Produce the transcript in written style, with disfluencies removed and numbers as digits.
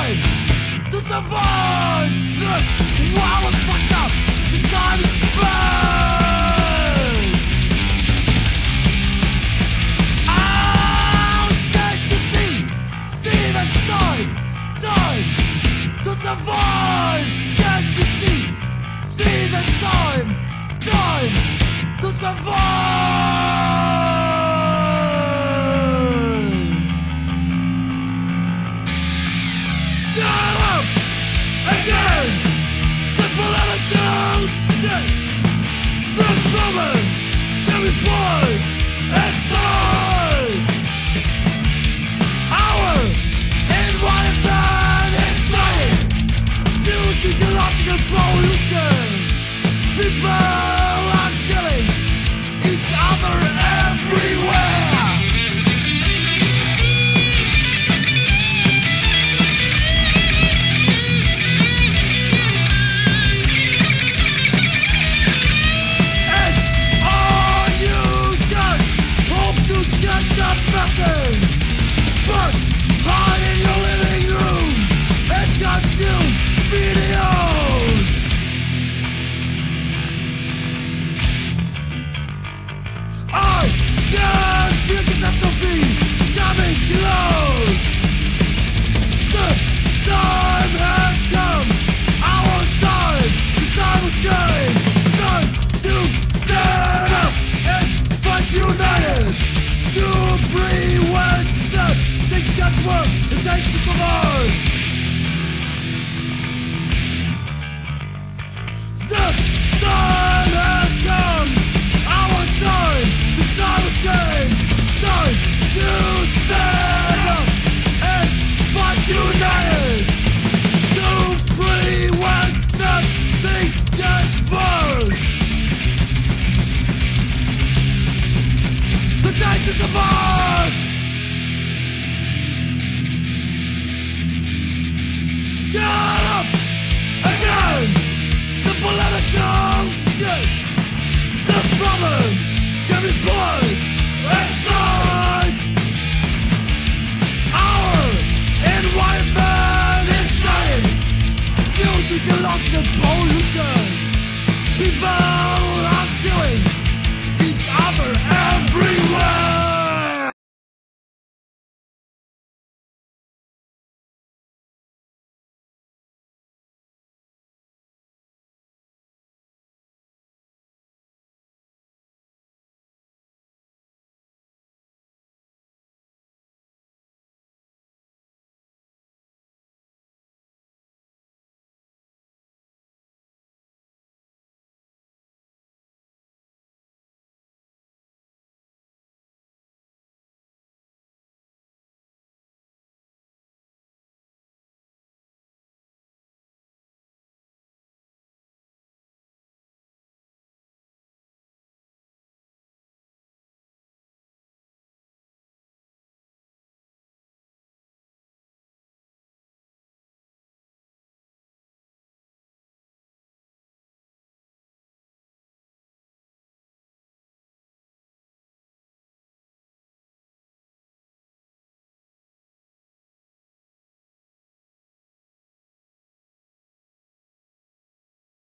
time to survive. The world is fucked up. The time is bad. I'll get to see the time to survive. Get to see the time to survive. Get up against the political shit. The problems can be put aside. Our environment is dying due to ecological pollution. People are killing each other everywhere. Nothing but hide in your living room and consume videos. I can feel catastrophe coming close. The time has come, our time, the time of change. Time to stand up and fight united. To prevent the things that work, it takes to survive. The time has come, our time, the time of change. Time to stand up and fight united. To prevent the things that work. The time to survive. Get up against the political shit. The problems can be put aside. Our environment is dying due to ecological pollution. People